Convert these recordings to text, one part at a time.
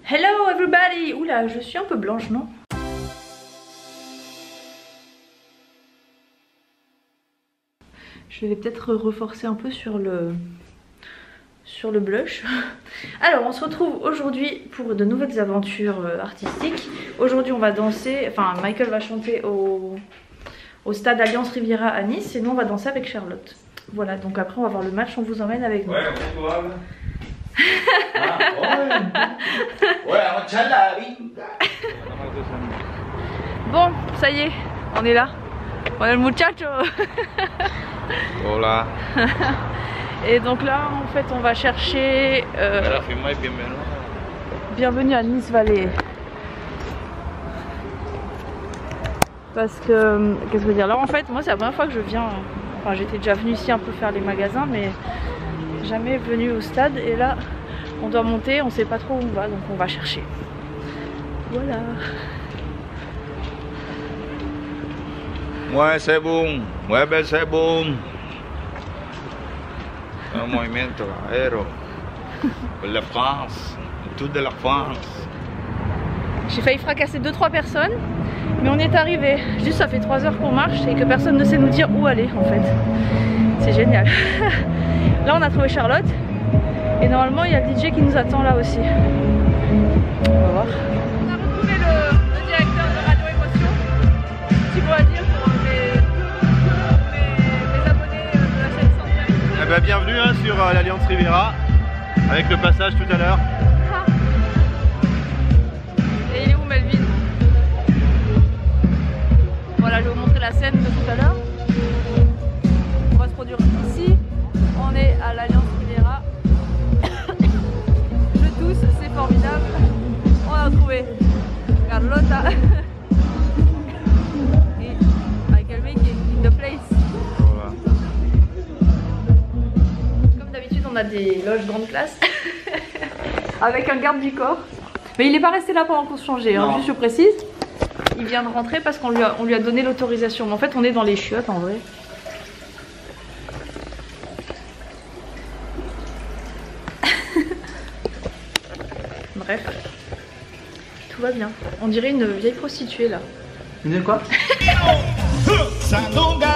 Hello everybody! Oula, je suis un peu blanche, non? Je vais peut-être reforcer un peu sur le blush. Alors on se retrouve aujourd'hui pour de nouvelles aventures artistiques. Aujourd'hui on va danser, enfin Michael va chanter au stade Alliance Riviera à Nice et nous on va danser avec Charlotte. Voilà, donc après on va voir le match, on vous emmène avec nous. Ouais, bon, ça y est, on est là. On est le muchacho. Hola. Et donc là, en fait, on va chercher. Bienvenue à Nice Valley. Parce que, qu'est-ce que je veux dire? Là, en fait, moi, c'est la première fois que je viens. Enfin, j'étais déjà venue ici un peu faire les magasins, mais jamais venue au stade. Et là, on doit monter, on sait pas trop où on va, donc on va chercher. Voilà. Ouais, c'est bon. Ouais, ben c'est bon. Un movimiento aéreo. La France. Tout de la France. J'ai failli fracasser 2-3 personnes, mais on est arrivé. Juste ça fait 3 heures qu'on marche et que personne ne sait nous dire où aller en fait. C'est génial. Là on a trouvé Charlotte et normalement il y a le DJ qui nous attend là aussi. On va voir. On a retrouvé le directeur de Radio Émotion. Petit mot à dire pour mes abonnés de la chaîne Centrale. Eh ben, bienvenue hein, sur l'Alliance Riviera avec le passage tout à l'heure. Et il est où Melvin? Voilà, je vais vous montrer la scène de tout à l'heure. On va se produire ici. On est à l'Alliance Riviera. Je tousse, c'est formidable. On a retrouvé Carlotta et Michael Mickey in the place. Voilà. Comme d'habitude, on a des loges grande classe avec un garde du corps. Mais il n'est pas resté là pendant qu'on se changeait, hein, juste je précise. Il vient de rentrer parce qu'on lui a donné l'autorisation. Mais en fait, on est dans les chiottes en vrai. Bref, tout va bien. On dirait une vieille prostituée là. Vous dites quoi? Sandunga,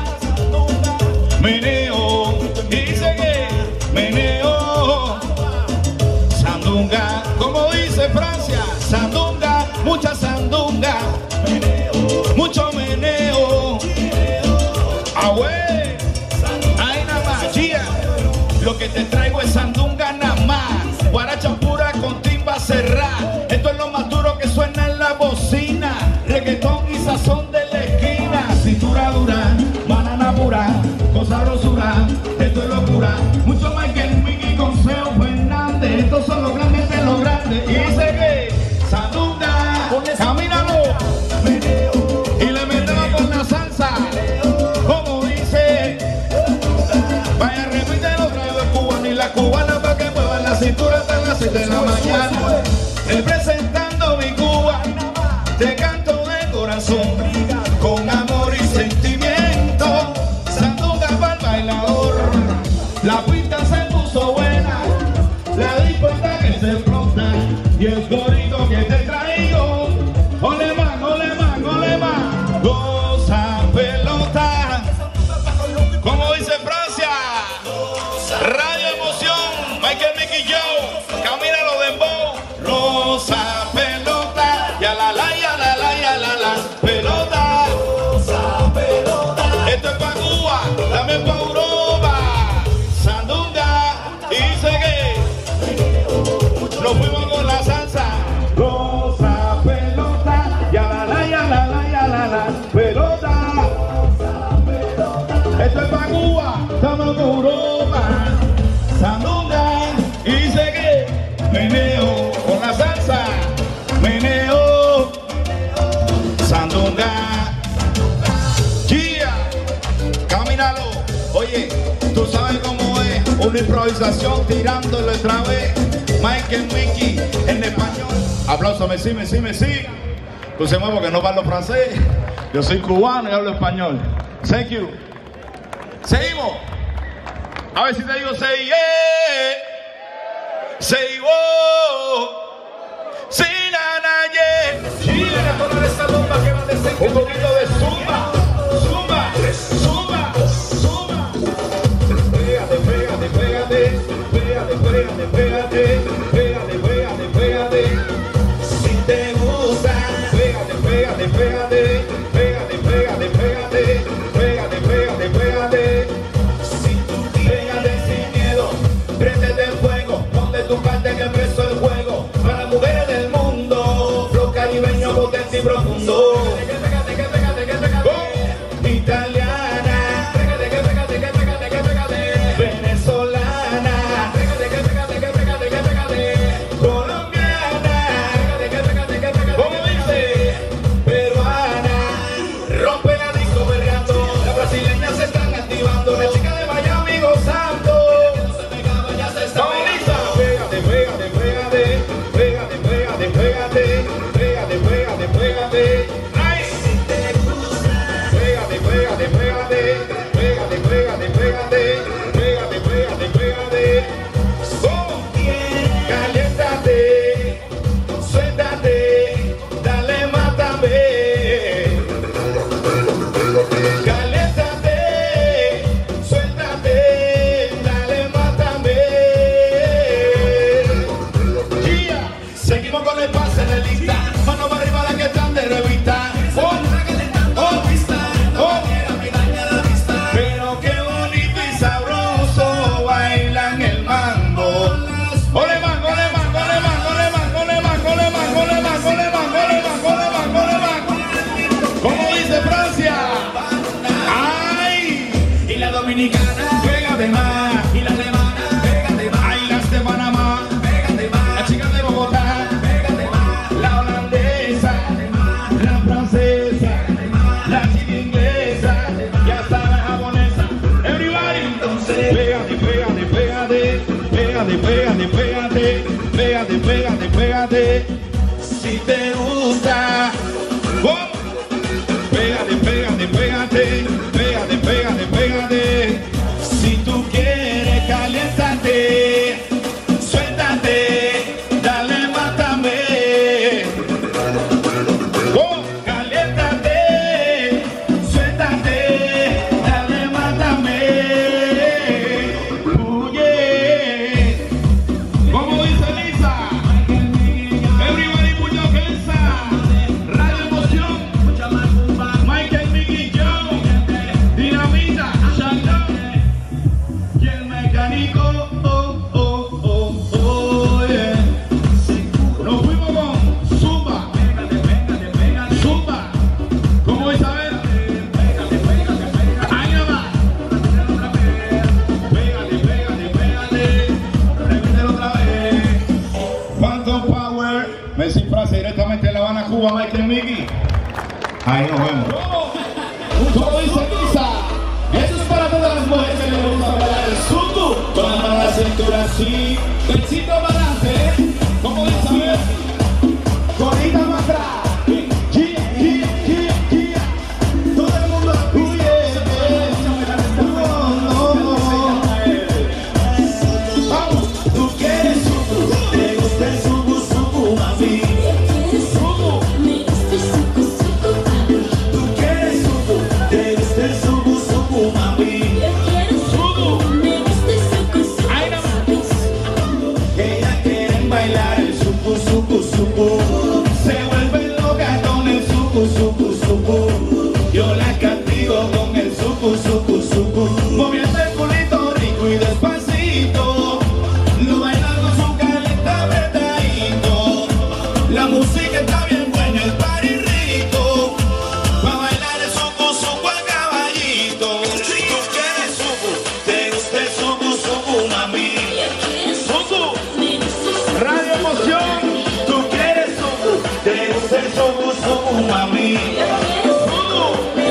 meneo, dice que meneo. Sandunga, como dice Francia, sandunga, mucha sandunga, meneo, mucho meneo. Ah, güey, ay, nada más, Gia, lo que te traigo es sandunga nada más, guaracha pura con timba cerrada. Esto es lo más duro que suena en la bocina, reggaetón y sazón de la esquina. Cintura dura, banana pura, con sabrosura, esto es locura. Mucho más que el Mickey con Seo Fernández, estos son los grandes de los grandes. Y dice que sandunga, camínalo, y le metemos con la salsa, como dice. Vaya, repítelo otra vez, cubano y la cubana para que muevan la cintura hasta las 6 de la mañana. Representando mi Cuba, te canto de corazón, con amor y sentimiento. Sandunga para el bailador, la pista se puso buena, la dispuesta que se explota, y el corito que te traigo. Ole man, ole man, ole man, goza pelota, como dice Francia. Radio Emoción, Michael Mickey Joe, camínalo dembow, rosa pelota, ya la la, ya la la, ya la la, pelota, rosa pelota. Esto es pa' Cuba, también pa' Europa, sandunga, y dice que nos fuimos con la salsa, rosa pelota, ya la la, ya la la, ya la la, pelota. Esto es pa' Cuba, estamos con Europa, sandunga, y dice que meneo con la salsa, meneo, sandunga, Gia, camínalo. Oye, tú sabes cómo es una improvisación tirándolo otra vez. Michael Mickey en español. Aplauso, Messi, Messi, Messi. Tú se mueve porque no hablo francés. Yo soy cubano y hablo español. Thank you. Seguimos. A ver si te digo say yeah, say whoa. Seguimos con el pase de lista. Mano para arriba la que están de revista. Pero qué bonito y sabroso bailan el mambo. Ole mango, ole mango, ole mango, ole mango, ole mango, ole mango, ole mango, ole mango, ole mango, ole mango, ole mango. Como dice Francia. Ay, y la dominicana pega de más. Y la alemana pega de más. Ay, las de Panamá pega de más. Las chicas de Bogotá pega de más. La holandesa, la francesa, la chica inglesa y hasta la japonesa. Everybody, entonces pégate, pégate, pégate, pégate, pégate, pégate, pégate, pégate, pégate. Si te gusta, oh. Pégate, pégate, pégate, pégate, pégate, pégate. Si tú quieres, caliéntate, suéltate, dale, mátame. Oh, caliéntate, suéltate, dale, mátame. Oye, como dice Lisa, everybody put your hands up. Radio Emoción, Michael, Mickey, Joe, Dinamita, Shandon y el mecánico. Oh, oh, oh, oh, yeah. Nos fuimos con Zumba, Zumba, como Isabel. Ahí nomás. Pégale, pégale, pégale. Repítelo otra vez. Phantom Power, Messi Frase directamente de La Habana, Cuba, Michael, Mickey. Ahí nos vemos. Como dice Lisa, eso es para todas las mujeres que les gusta bailar el suku. Con la mano a la cintura así, besito para adelante. Como dice Isabel, corita más atrás. Gia, gia, gia, gia. Todo el mundo huye. Vamos, tú quieres suku, te gusta el suku, suku, mami. Tú quieres suku, te gusta el suku, suku, mami. Ay, no más. Ellas quieren bailar el suku, suku, suku. Se vuelven locas con el suku, suku, suku. Yo las castigo con el suku, suku, suku. Moviendo el culito rico y despacito. Lo bailan con su caleta apretadito. La música está bien buena, el party rico. Pa' bailar el suku, suku al caballito. Tú quieres suku, te gusta el suku, suku, mami. Suku, Radio Emoción. Tú quieres suku, te gusta el suku, suku, mami. Suku,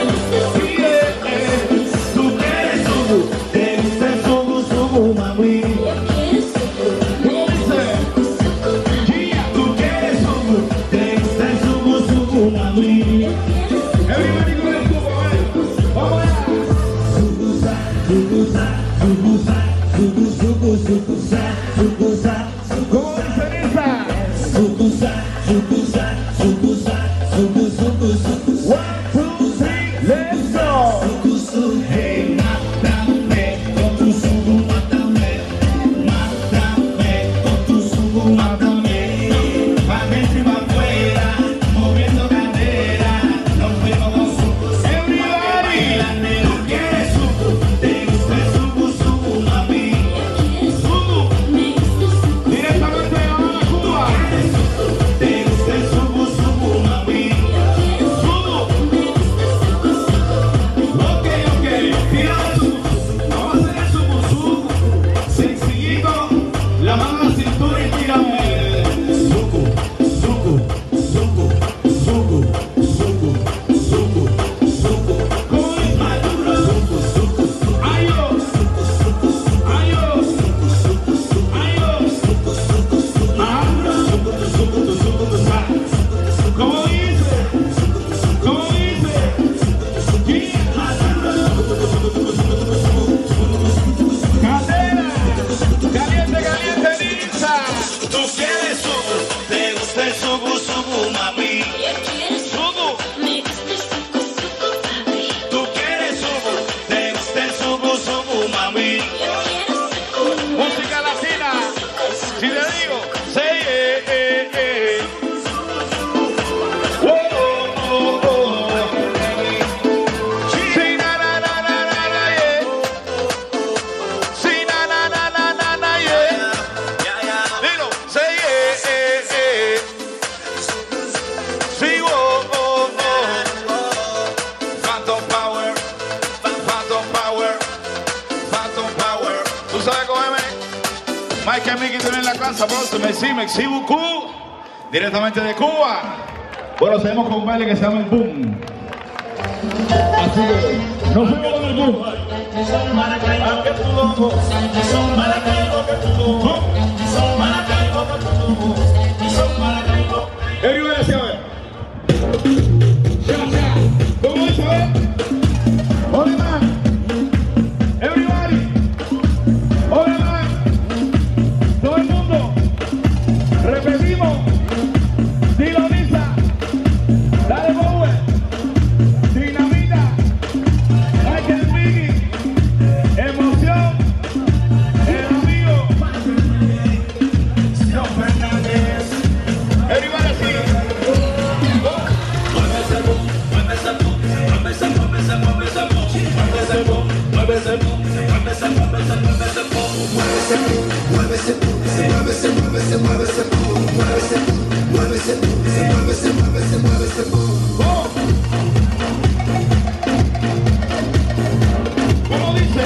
tú quieres suku, te gusta el suku, suku, mami. ¿Cómo dice? Gia, tú quieres suku, te gusta el suku, suku, mami. Everybody con el suku, vamos allá. Sukusa, sukusa, sukusa, suku, suku, sukusa, sukusa. ¿Cómo dice Lisa? Sukusa, sukusa, sukusa, suku, suku, suku. 1, 2, 3, let's go. Sukusu, hey, mátame con tu suku, mátame. Mátame con tu suku, mátame. Pa' dentro y pa' afuera, moviendo cadera. Nos fuimos con suku, everybody. Tú quieres suku, te gusta el suku, suku, mami. Suku, directamente de La Habana, Cuba. Te gusta el suku, tener en la casa, bro. Merci beaucoup. Directamente de Cuba. Bueno, seguimos con un baile que se llama el boom. Así que nos fuimos con el boom. Everybody say it. ¿Cómo dice? Hola, man. Everybody. Hola, man. Todo el mundo. Repetimos. Dilo, Lisa. Dale, Bowen. Dinamita. Michael Biggie. Emoción. El amigo. No Fernández. Everybody sing. ¿Cómo dice?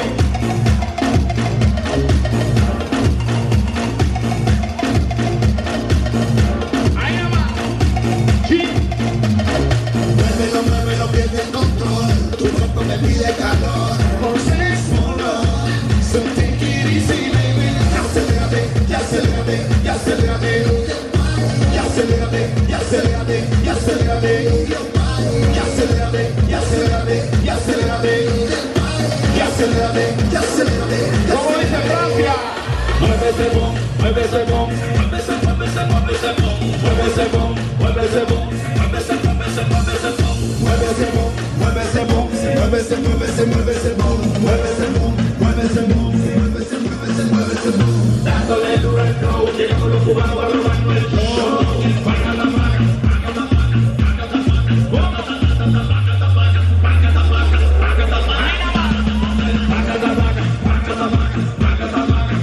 Ahí nomás. Sí. Muévelo, pierde el control. Tu cuerpo me pide calor. Por ser solo. So take it easy, baby. Acelérate, ya acelérate, ya acelérate. Ya acelérate, ya acelérate, ya acelérate. Ya acelérate, ya acelérate, ya acelérate. Ya acelérate, ya acelérate. ¿Cómo dice Francia? Mueve ese boom, mueve ese boom, mueve ese boom, mueve ese boom, mueve ese boom, mueve ese boom, mueve ese boom, mueve ese boom, mueve ese boom, mueve ese boom, mueve ese, mueve ese, mueve ese boom, mueve ese boom, mueve ese boom, mueve ese, mueve ese, mueve ese boom. Dándole duro al flow, llegamos los cubanos a robarnos el show. Paga la maca, paga la maca, paga la maca, paga la maca, paga la maca, paga la maca, paga la maca, paga la maca, paga la maca.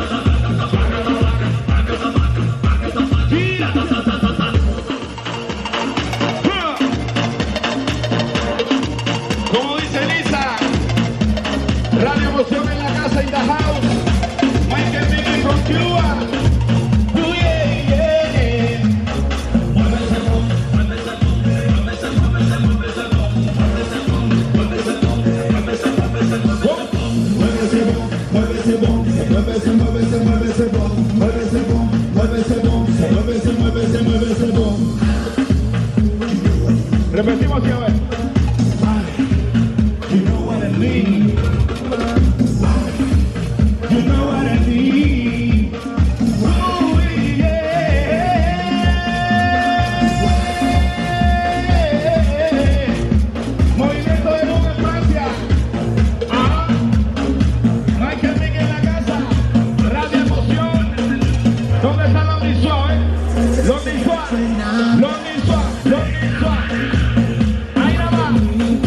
Como dice Lisa, Radio Emoción en la casa, in the house. Michael Biggie from Cuba. Oh, yeah, yeah. Mueve ese boom, mueve ese boom, mueve ese, mueve ese, mueve ese boom, mueve ese boom, mueve ese boom, mueve ese, mueve ese, mueve ese boom, mueve ese boom, mueve ese, mueve ese, mueve ese boom, mueve ese boom, mueve ese boom, mueve ese, mueve ese, mueve ese boom. Repetimos aquí a ver. You know what I mean. You know what I mean. Oh, yeah. Movimiento de boom en Francia. Ah. Michael Biggie en la casa. Radio Emoción. ¿Dónde están los visuales? Los visuales. Los visuales. Los visuales. Ahí nada más.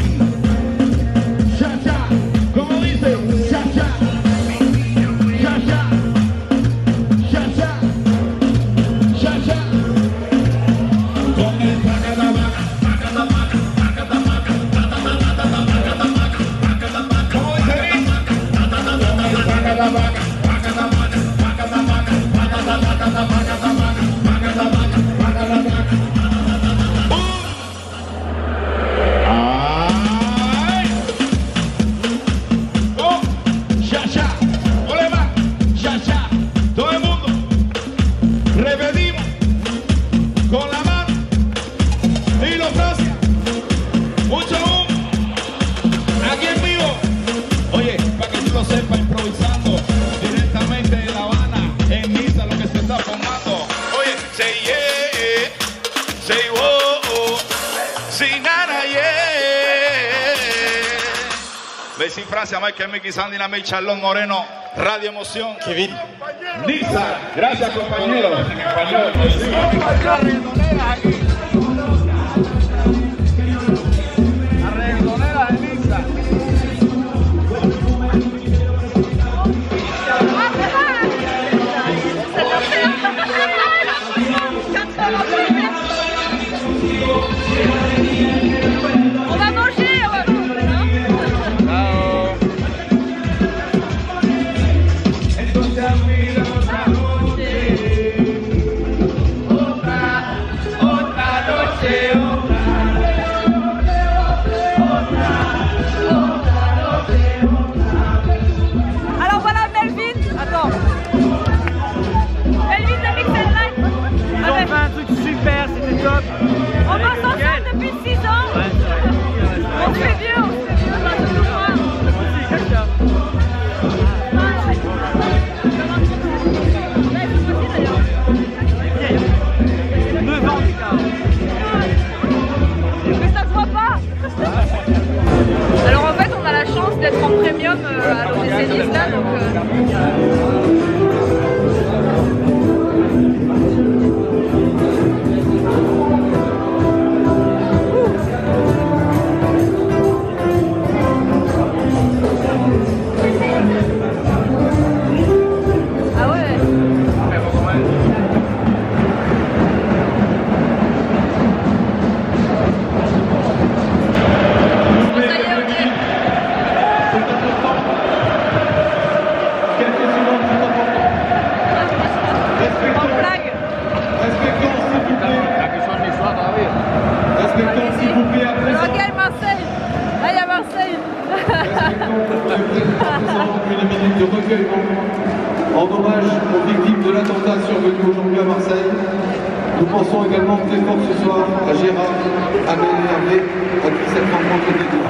Cha cha. ¿Cómo dice? Cha cha. Cha cha. Cha cha. Cha cha. Con el paga la vaca, paga la vaca, paga la vaca, paga la vaca, paga la vaca, paga la vaca. ¿Cómo dice Luis? Paga la vaca, paga la vaca, paga la vaca, paga la vaca, paga la vaca, paga la vaca, paga la vaca, paga la vaca. ¡Ay! ¡Oh! ¡Cha cha! ¡Ole va! ¡Cha cha! Todo el mundo. Repetimos. Con la mano. Y los Francia. Mucho humo. Aquí en vivo. Oye, para que tú lo sepas, improvisando directamente de La Habana, en Niza, lo que se está formando. Oye, say yeah, say whoa, say nada, yeah. Bessie Francia, Michael Mickey, Sandy Namey, Charlón Moreno, Radio Emoción. Kevin. Niza, gracias compañeros. En español. Arregloneras de Niza. On va manger, top. On va s'ensemble depuis 6 ans. On se fait vieux, bah, surtout moi. Mais ça se voit pas. Alors en fait on a la chance d'être en premium à l'OGC Nice donc en hommage aux victimes de l'attentat survenu aujourd'hui à Marseille. Nous pensons également très fort ce soir à Gérard, Amel et Hervé, à qui cette rencontre est dédiée.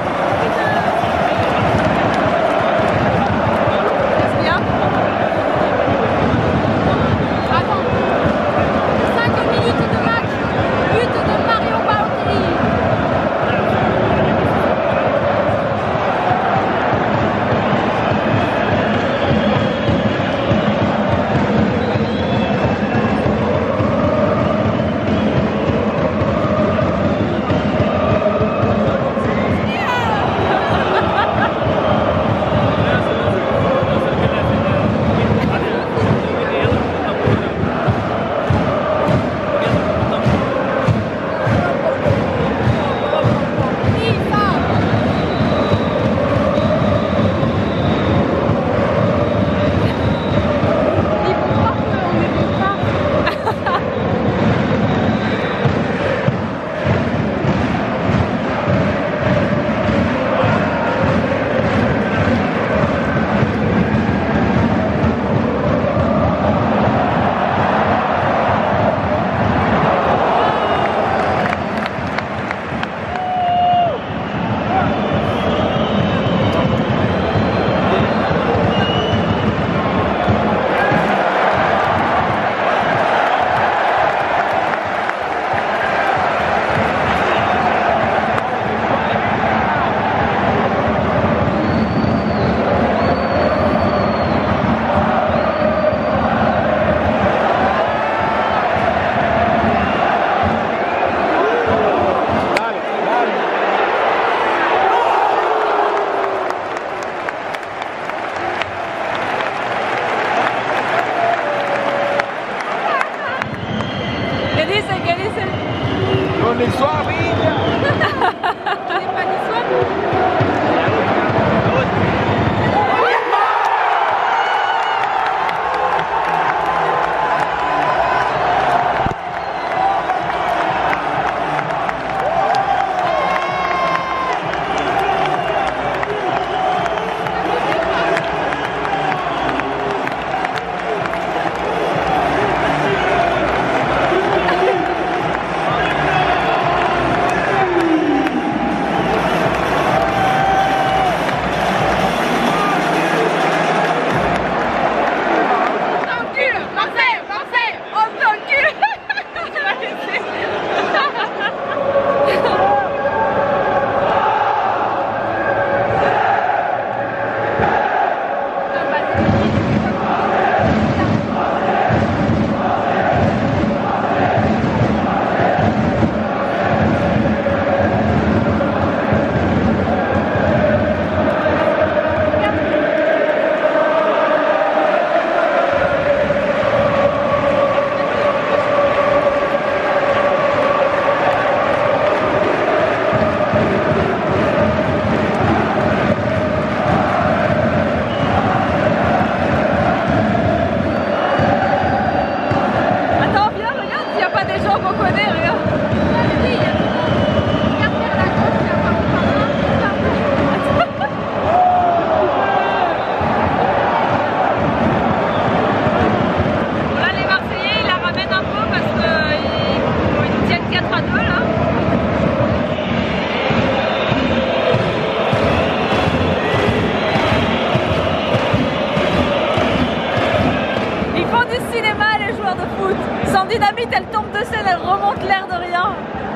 elle remonte l'air de rien.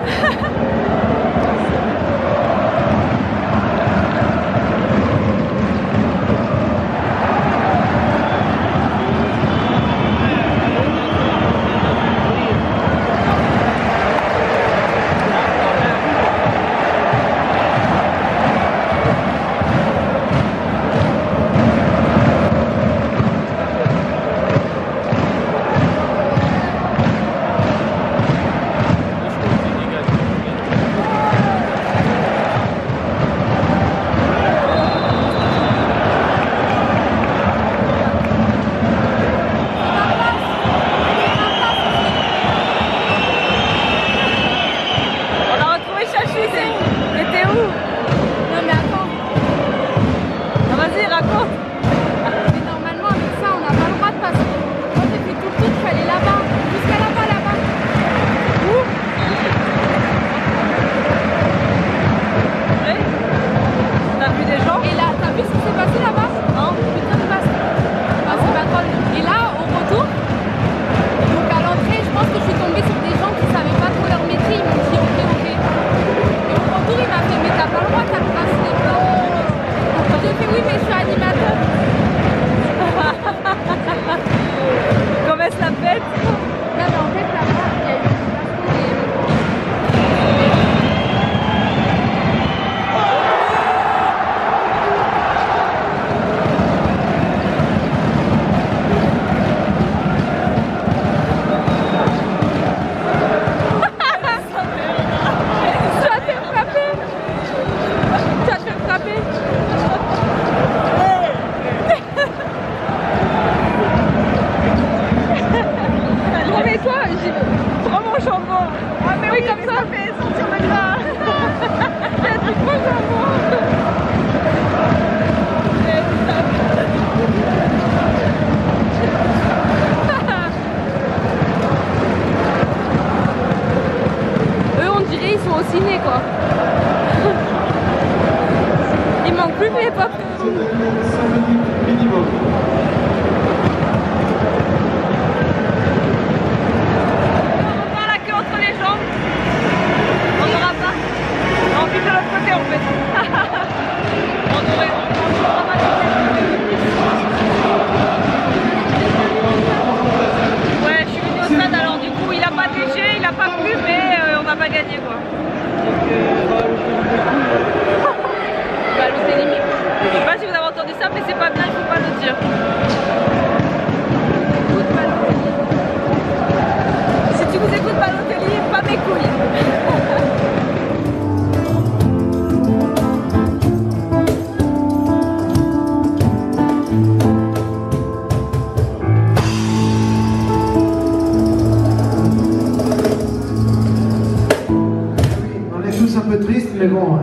Mais bon,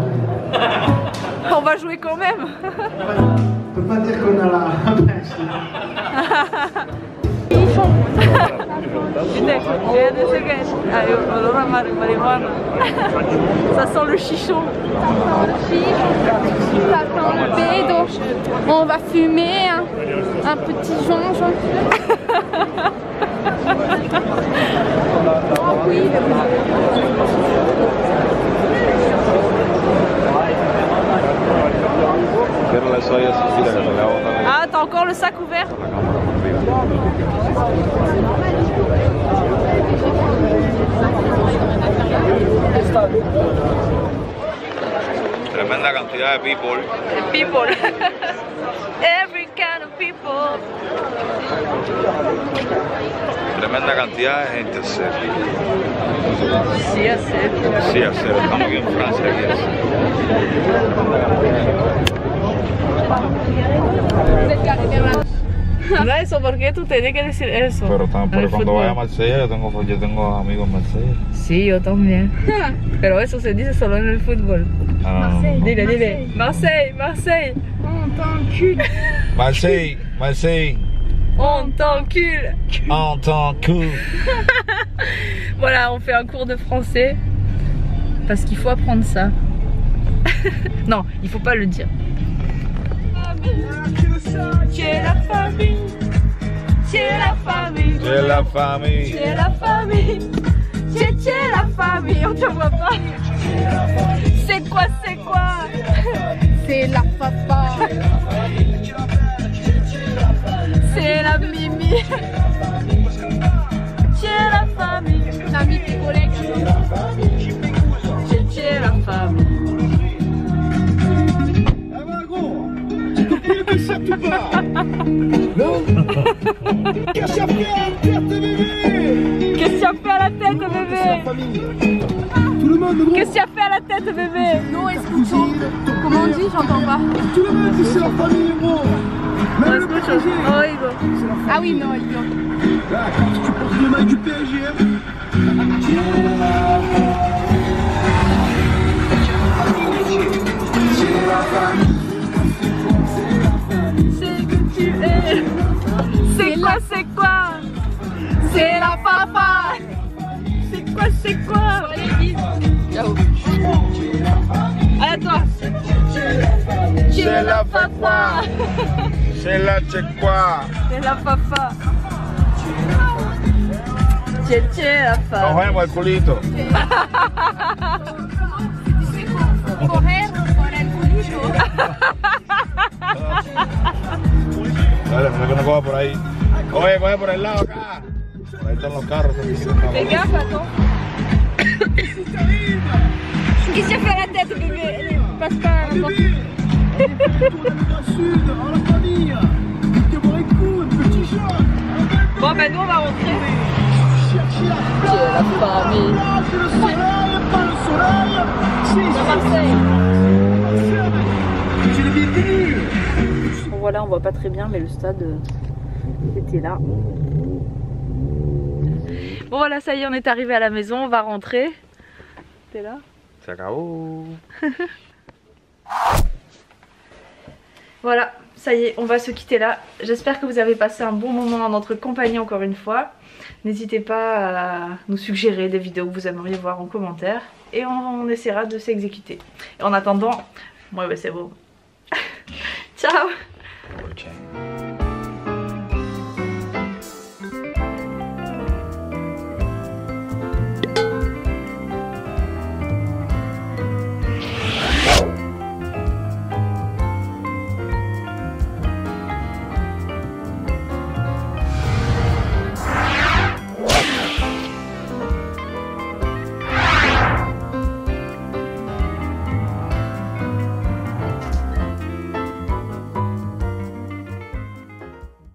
on va jouer quand même. On peut pas dire qu'on a la pêche. Ça sent le chichon. Ça sent le bédo. On va fumer un petit joint. Oh oui, Ah, t'as encore le sac ouvert? Tremenda cantidad de people. People. Every kind of people. Tremenda cantidad de gente, hacer. Sí, hacer. Sí, hacer. Estamos aquí en Francia. No, eso, porque tú tienes que decir eso. Pero cuando vaya a Marsella, yo tengo amigos en Marsella. Sí, yo también. Pero eso se dice solo en el fútbol. Dile, dile. Marseille, Marseille. on t'encule. Marseille, Marseille. On t'encule. On t'encule. Voilà, on fait un cours de français. Parce qu'il faut apprendre ça. Non, il faut pas le dire. C'est la famille. C'est la famille. C'est la famille. C'est la famille. Tchétché la famille, on te voit pas. C'est quoi, c'est quoi? C'est la papa. C'est la Mimi. Tchétché la famille. L'ami tes collègues. Tchétché la famille. Qu'est-ce qu'il a fait à la tête, bébé? Qu'est-ce qu'il a fait à la tête, bébé? Tout le monde, gros. Qu'est-ce qu'il a fait à la tête, bébé? Non, escucho. Comment on dit? J'entends pas. Tout le monde dit c'est la famille, gros. Même le PSG. Oh, Hugo. Ah oui, non, il vient. Là, tu portes le maillot du PSG, hein. C'est que tu es. C'est quoi, c'est quoi? C'est la papa. C'est quoi, c'est quoi? Ciao. Allez, toi. C'est la papa. C'est la tchèque-quoi. C'est la papa. Tchétché la Nos femme. vemos el culito. Correr por el culito. Dale, me que no coja por ahí. Oye, coge por el lado acá. Por ahí están los carros. Fais gaffe, attends. Qu'est-ce qu'il a fait à la tête, bébé? Passe pas n'importe où. Bon, bah nous on va rentrer. C'est la famille. C'est Marseille. Bon, voilà, on voit pas très bien, mais le stade était là. Bon voilà, ça y est, on est arrivé à la maison, on va rentrer. T'es là? Se acabó. Voilà, ça y est, on va se quitter là. J'espère que vous avez passé un bon moment en notre compagnie encore une fois. N'hésitez pas à nous suggérer des vidéos que vous aimeriez voir en commentaire. Et on essaiera de s'exécuter. Et en attendant, moi bah, c'est bon. Ciao. Ok.